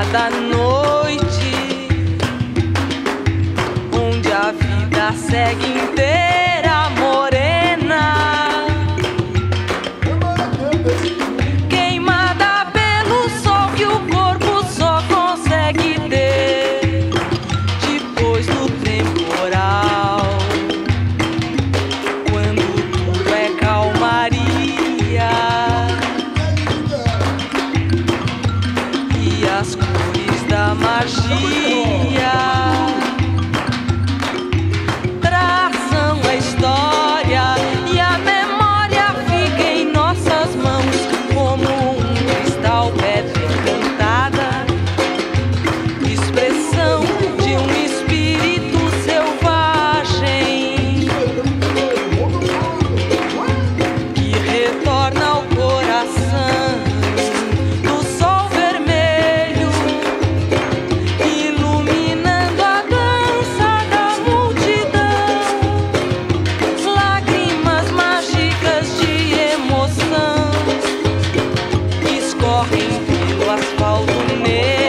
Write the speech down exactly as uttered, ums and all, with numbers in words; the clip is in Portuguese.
da noite, onde a vida segue inteira morena, queimada pelo sol que o corpo só consegue ter depois do temporal, quando tudo é calmaria e as cores da magia traçam a história e a memória fica em nossas mãos como um cristal, pedra encantada, expressão de um espírito selvagem que retorna ao coração do sol vermelho, iluminando a dança da multidão. Lágrimas mágicas de emoção escorrem pelo asfalto negro.